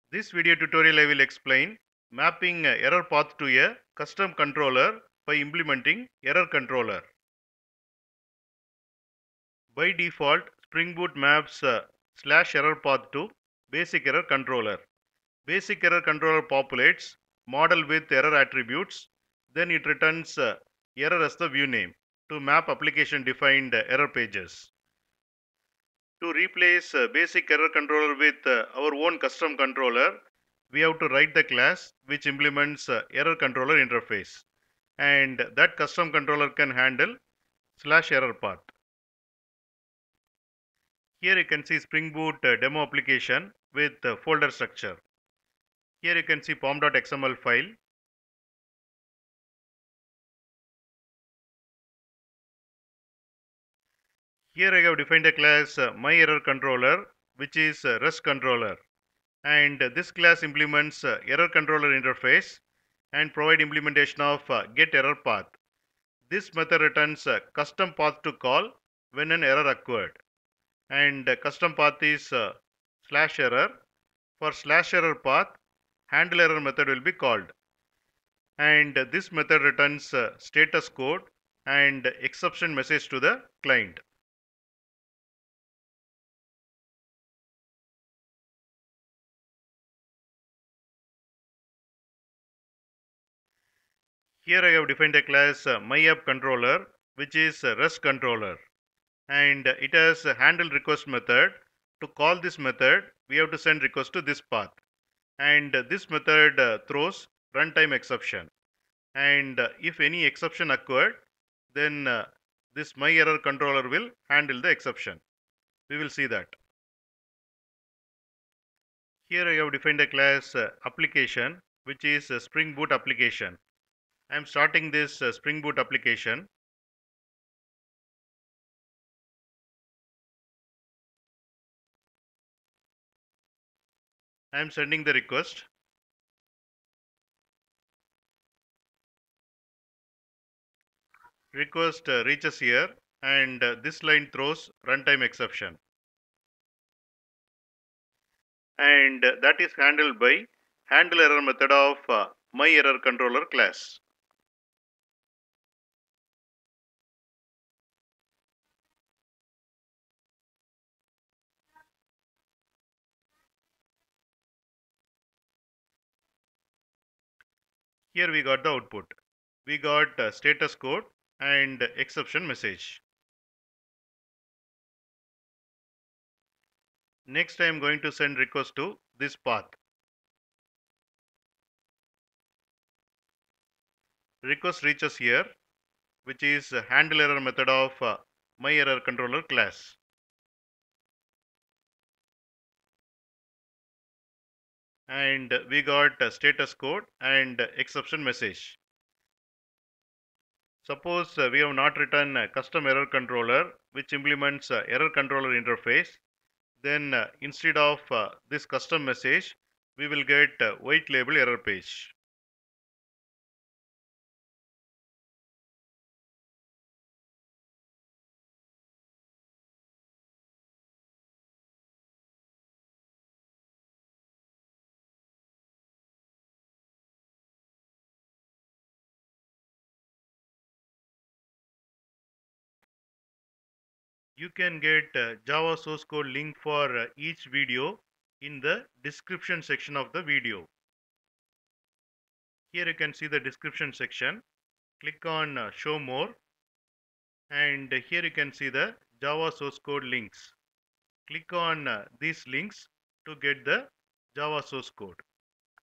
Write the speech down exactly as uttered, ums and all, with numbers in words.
This video tutorial I will explain mapping a error path to a custom controller by implementing error controller. By default, Spring Boot maps uh, slash error path to basic error controller. Basic error controller populates model with error attributes, then it returns uh, error as the view name to map application defined uh, error pages. To replace uh, basic error controller with uh, our own custom controller, we have to write the class which implements uh, error controller interface, and that custom controller can handle slash error path. Here you can see Spring Boot uh, demo application with uh, folder structure. Here you can see pom.xml file. Here I have defined a class uh, myErrorController, which is uh, REST controller, and uh, this class implements uh, error controller interface and provide implementation of uh, getErrorPath. This method returns a custom path to call when an error occurred, and uh, custom path is uh, slash error. For slash error path, handle error method will be called, and uh, this method returns uh, status code and exception message to the client. Here I have defined a class uh, myAppController, which is a REST controller, and it has a handle request method. To call this method, we have to send request to this path, and uh, this method uh, throws runtime exception. And uh, if any exception occurred, then uh, this myErrorController will handle the exception. We will see that. Here I have defined a class uh, application, which is a Spring Boot application. I am starting this uh, Spring Boot application. I am sending the request. Request uh, reaches here, and uh, this line throws runtime exception, and uh, that is handled by handle error method of uh, myErrorController class. Here we got the output. We got uh, status code and exception message. Next I am going to send request to this path. Request reaches here, which is uh, handle error method of uh, myErrorController class. And we got uh, status code and exception message. Suppose uh, we have not written a custom error controller which implements uh, error controller interface, then uh, instead of uh, this custom message, we will get uh, white label error page. You can get uh, Java source code link for uh, each video in the description section of the video. Here you can see the description section. Click on uh, show more, and here you can see the Java source code links. Click on uh, these links to get the Java source code.